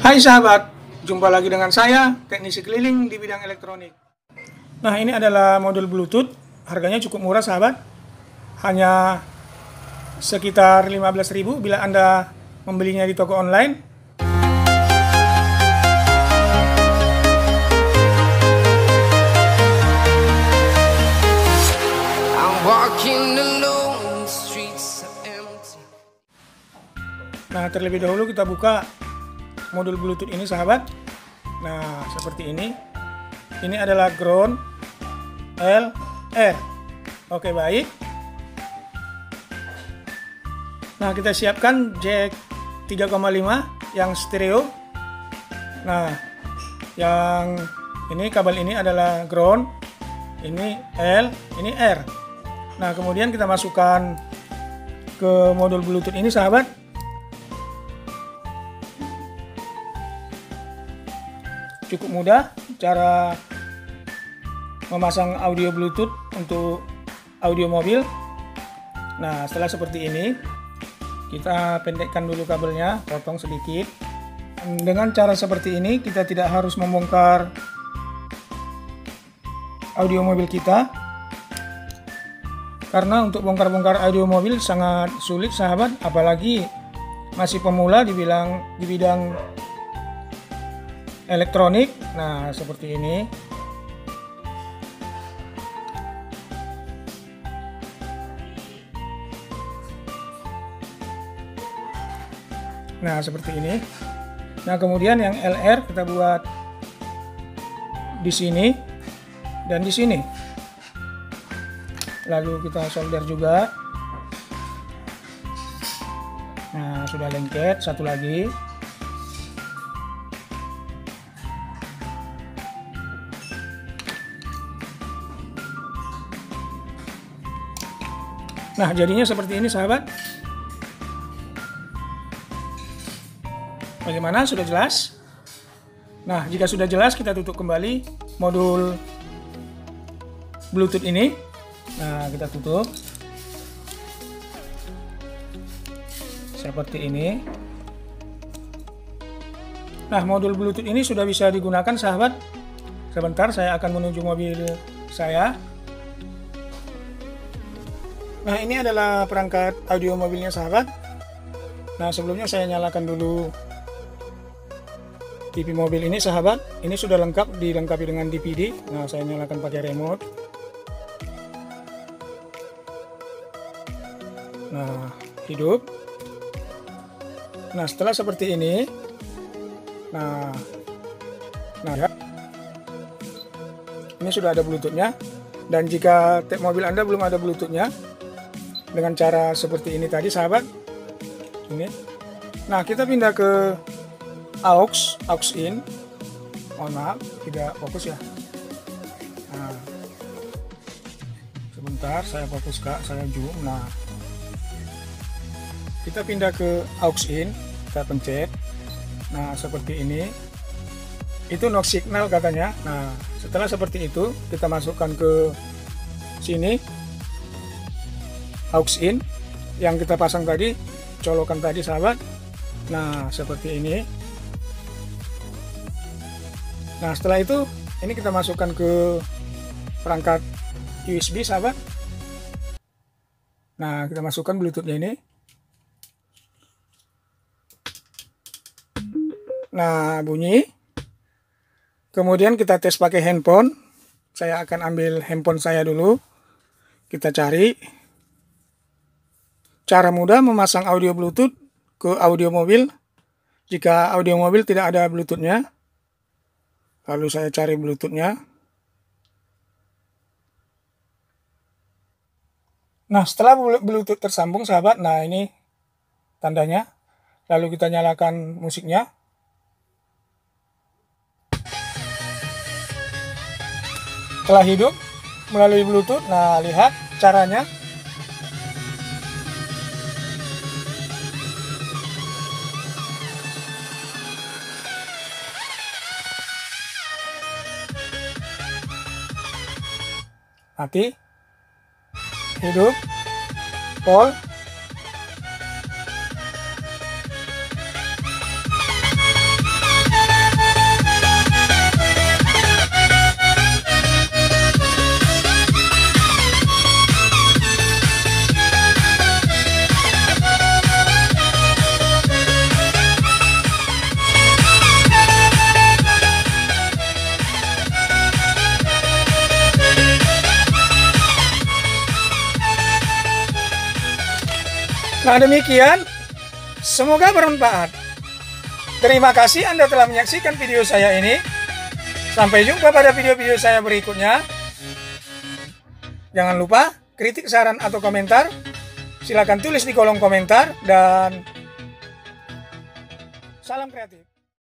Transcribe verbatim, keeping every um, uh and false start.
Hai sahabat, jumpa lagi dengan saya, teknisi keliling di bidang elektronik. Nah, ini adalah modul Bluetooth, harganya cukup murah sahabat, hanya sekitar lima belas ribu bila Anda membelinya di toko online. Nah, terlebih dahulu kita buka modul Bluetooth ini sahabat. Nah, seperti ini. Ini adalah ground L R. Oke, baik. Nah, kita siapkan jack tiga koma lima yang stereo. Nah, yang ini kabel ini adalah ground, ini L, ini R. Nah, kemudian kita masukkan ke modul Bluetooth ini sahabat. Cukup mudah cara memasang audio Bluetooth untuk audio mobil. Nah, setelah seperti ini, kita pendekkan dulu kabelnya, potong sedikit. Dengan cara seperti ini, kita tidak harus membongkar audio mobil kita. Karena untuk bongkar-bongkar audio mobil sangat sulit sahabat, apalagi masih pemula dibilang di bidang elektronik. Nah, seperti ini. Nah, seperti ini. Nah, kemudian yang L R kita buat di sini dan di sini. Lalu kita solder juga. Nah, sudah lengket. Satu lagi. Nah, jadinya seperti ini sahabat. Bagaimana? Sudah jelas? Nah, jika sudah jelas, kita tutup kembali modul Bluetooth ini. Nah, kita tutup seperti ini. Nah, modul Bluetooth ini sudah bisa digunakan sahabat. Sebentar, saya akan menuju mobil saya. Nah, ini adalah perangkat audio mobilnya sahabat. Nah, sebelumnya saya nyalakan dulu T V mobil ini sahabat. Ini sudah lengkap, dilengkapi dengan D V D. Nah, saya nyalakan pakai remote. Nah, hidup. Nah, setelah seperti ini, nah, nah ya, ini sudah ada Bluetoothnya. Dan jika tab mobil Anda belum ada Bluetoothnya, dengan cara seperti ini tadi sahabat, ini. Nah, kita pindah ke aux, aux in. Mohon maaf, tidak fokus ya. Nah, sebentar, saya fokus kak, saya zoom. Nah, kita pindah ke aux in, kita pencet. Nah, seperti ini. Itu no signal katanya. Nah, setelah seperti itu, kita masukkan ke sini. Aux in yang kita pasang tadi, colokan tadi sahabat. Nah, seperti ini. Nah, setelah itu ini kita masukkan ke perangkat U S B sahabat. Nah, kita masukkan Bluetoothnya ini. Nah, bunyi. Kemudian kita tes pakai handphone. Saya akan ambil handphone saya dulu. Kita cari cara mudah memasang audio Bluetooth ke audio mobil jika audio mobil tidak ada Bluetoothnya. Lalu saya cari Bluetoothnya. Nah, setelah Bluetooth tersambung sahabat, nah ini tandanya. Lalu kita nyalakan musiknya. Telah hidup melalui Bluetooth. Nah, lihat caranya. Mati, hidup, pol. Nah, demikian. Semoga bermanfaat. Terima kasih Anda telah menyaksikan video saya ini. Sampai jumpa pada video-video saya berikutnya. Jangan lupa kritik, saran, atau komentar. Silakan tulis di kolom komentar dan salam kreatif.